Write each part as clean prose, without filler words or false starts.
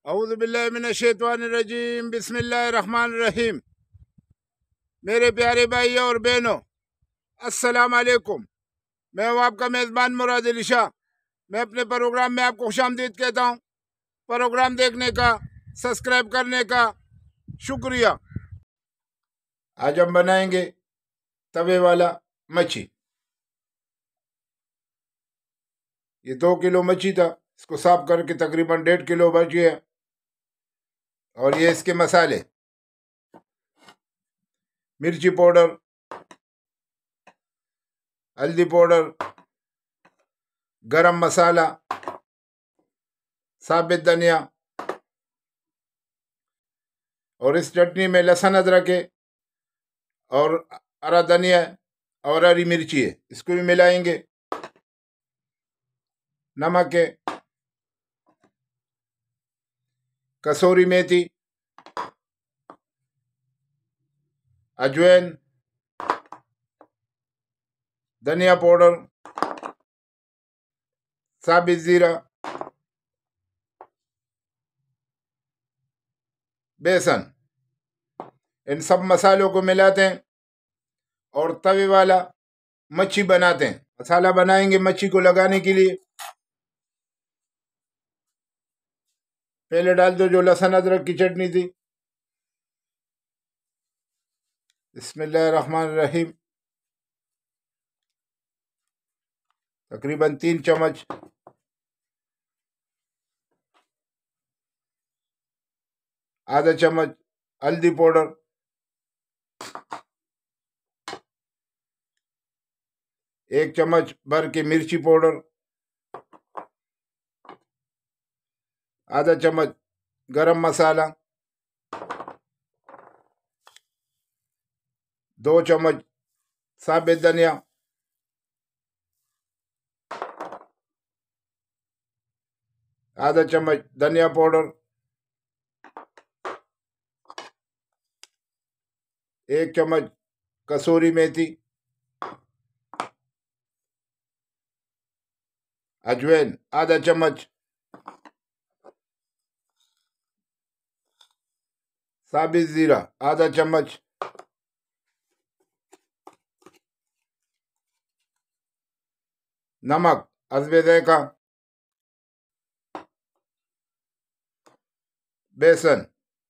औज़ु बिल्लाहि मिनश्शैतानिर्रजीम बिस्मिल्लाहिर्रहमानिर्रहीम। मेरे प्यारे भाइयों और बहनों, अस्सलाम वालेकुम। मैं हूँ आपका मेज़बान मुराद अली शाह। मैं अपने प्रोग्राम में आपको खुशामदीद कहता हूँ। प्रोग्राम देखने का, सब्सक्राइब करने का शुक्रिया। आज हम बनाएंगे तवे वाला मच्छी। ये 2 किलो मच्छी था, इसको साफ करके तकरीबन 1.5 किलो बच गया। और ये इसके मसाले: मिर्ची पाउडर, हल्दी पाउडर, गरम मसाला, साबित धनिया, और इस चटनी में लहसुन अदरक है और हरा धनिया और हरी मिर्ची है, इसको भी मिलाएंगे। नमक है, कसूरी मेथी, अजवाइन, धनिया पाउडर, साबित जीरा, बेसन। इन सब मसालों को मिलाते हैं और तवे वाला मच्छी बनाते हैं। मसाला बनाएंगे मच्छी को लगाने के लिए। पहले डाल दो जो लहसुन अदरक की चटनी थी। बिस्मिल्लाहिर्रहमानिर्रहीम। तकरीबन 3 चम्मच। आधा चम्मच हल्दी पाउडर, 1 चम्मच भर के मिर्ची पाउडर, आधा चम्मच गरम मसाला, 2 चम्मच साबित धनिया, आधा चम्मच धनिया पाउडर, 1 चम्मच कसूरी मेथी, अजवाइन आधा चम्मच, साबित जीरा आधा चम्मच, नमक हस्बे ज़ायक़ा, बेसन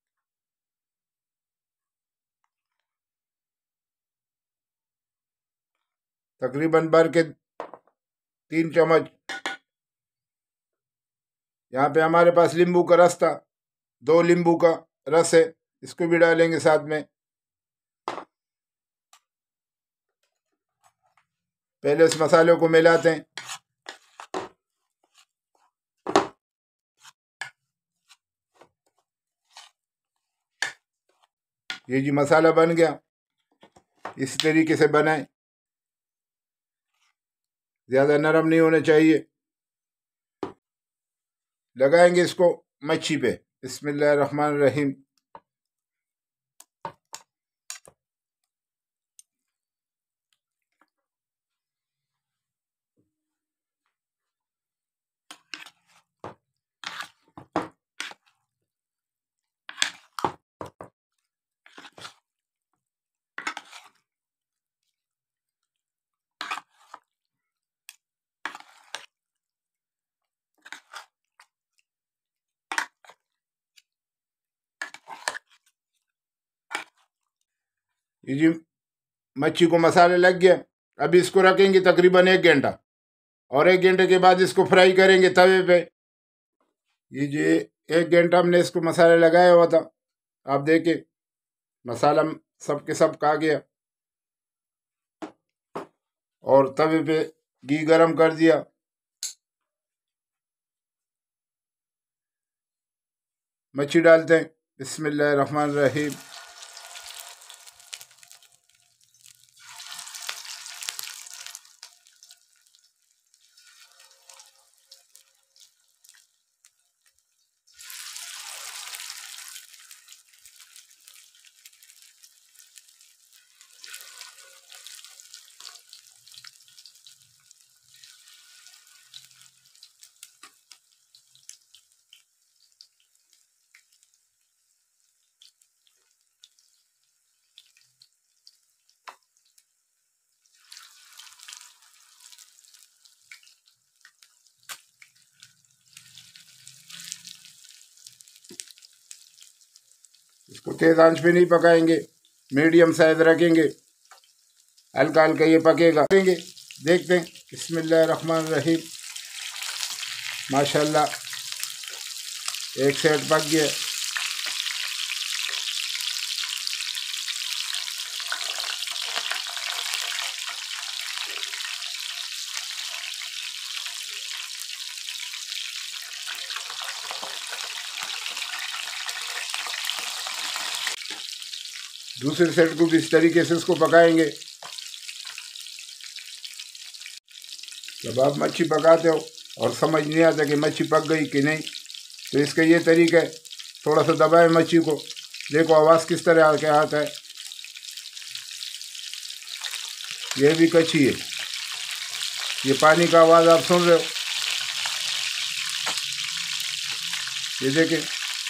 तकरीबन भर के 3 चम्मच। यहाँ पे हमारे पास नींबू का रस था, 2 नींबू का रस है, इसको भी डालेंगे साथ में। पहले इस मसाले को मिलाते हैं। ये जी मसाला बन गया। इस तरीके से बनाएं, ज़्यादा नरम नहीं होने चाहिए। लगाएंगे इसको मच्छी पे। बिस्मिल्लाहिर्रहमानिर्रहीम। ये जी मच्छी को मसाले लग गया। अभी इसको रखेंगे तकरीबन 1 घंटा, और 1 घंटे के बाद इसको फ्राई करेंगे तवे पे। ये जी 1 घंटा हमने इसको मसाला लगाया हुआ था। आप देखिए मसाला सब के सब आ गया, और तवे पे घी गरम कर दिया। मच्छी डालते हैं। बिस्मिल्लाहिर्रहमानिर्रहीम। इसको तेज़ आंच पे नहीं पकाएंगे, मीडियम साइज रखेंगे, हल्का हल्का ये पकेगा। देखते हैं। बिस्मिल्लाहिर्रहमानिर्रहीम। माशाल्लाह एक साइड पक गया। दूसरे साइड को भी इस तरीके से इसको पकाएंगे। जब आप मच्छी पकाते हो और समझ नहीं आता कि मच्छी पक गई कि नहीं, तो इसका ये तरीका है, थोड़ा सा दबाएं मच्छी को। देखो आवाज़ किस तरह के आता है। यह भी कच्ची है, ये पानी का आवाज़ आप सुन रहे हो। ये देखें,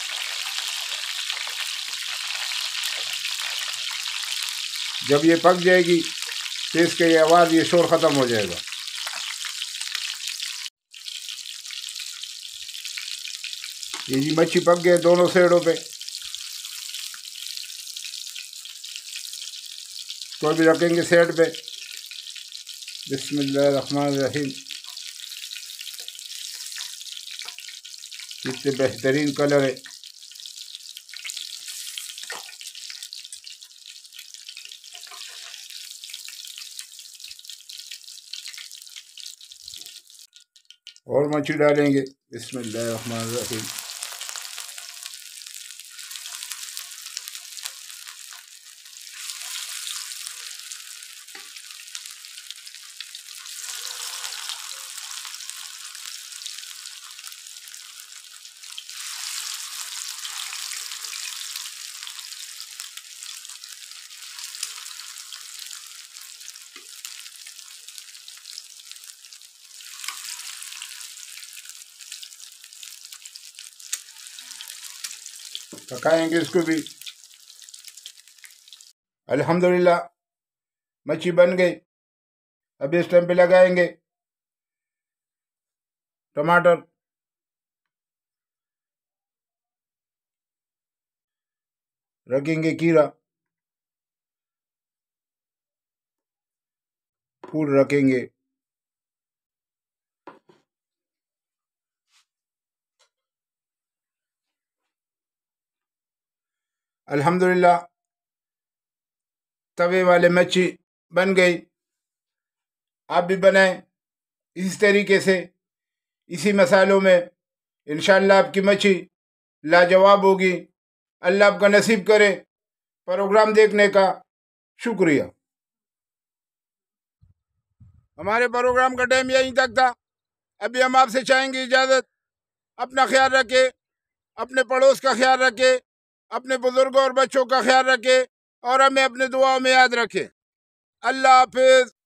जब ये पक जाएगी तो इसका ये आवाज़, ये शोर ख़त्म हो जाएगा। ये जी मच्छी पक गए दोनों साइडों पे। तो भी रखेंगे साइड पे। बिस्मिल्लाहिर्रहमानिर्रहीम। कितने बेहतरीन कलर है। और मच्छी डालेंगे। बिस्मिल्लाहिर्रहमानिर्रहीम। पकाएंगे इसको भी। अल्हम्दुलिल्लाह मच्छी बन गई। अब इस टाइम पे लगाएंगे टमाटर, रखेंगे खीरा, फूल रखेंगे, अल्हम्दुलिल्लाह तवे वाले मच्छी बन गई। आप भी बनाएं इसी तरीके से, इसी मसालों में। इंशाअल्लाह आपकी मच्छी लाजवाब होगी। अल्लाह आपका नसीब करे। प्रोग्राम देखने का शुक्रिया। हमारे प्रोग्राम का टाइम यहीं तक था। अभी हम आपसे चाहेंगे इजाज़त। अपना ख्याल रखें, अपने पड़ोस का ख्याल रखें, अपने बुजुर्गों और बच्चों का ख्याल रखें और हमें अपने दुआओं में याद रखें। अल्लाह हाफिज़।